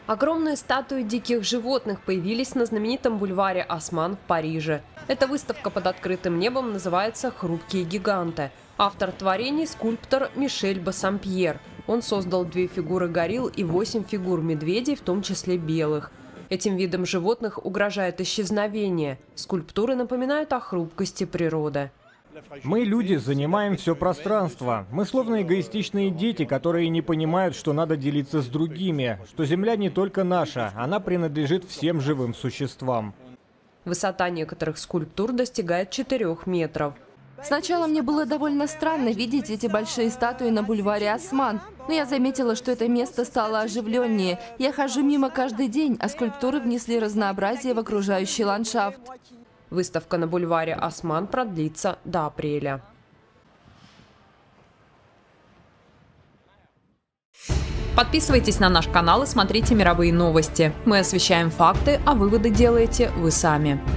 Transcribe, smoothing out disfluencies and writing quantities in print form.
Огромные статуи диких животных появились на знаменитом бульваре Осман в Париже. Эта выставка под открытым небом называется «Хрупкие гиганты». Автор творений – скульптор Мишель Бассампьер. Он создал 2 фигуры горилл и 8 фигур медведей, в том числе белых. Этим видам животных угрожает исчезновение. Скульптуры напоминают о хрупкости природы. Мы, люди, занимаем все пространство. Мы словно эгоистичные дети, которые не понимают, что надо делиться с другими, что Земля не только наша, она принадлежит всем живым существам. Высота некоторых скульптур достигает 4 метров. Сначала мне было довольно странно видеть эти большие статуи на бульваре Осман, но я заметила, что это место стало оживленнее. Я хожу мимо каждый день, а скульптуры внесли разнообразие в окружающий ландшафт. Выставка на бульваре Осман продлится до апреля. Подписывайтесь на наш канал и смотрите мировые новости. Мы освещаем факты, а выводы делаете вы сами.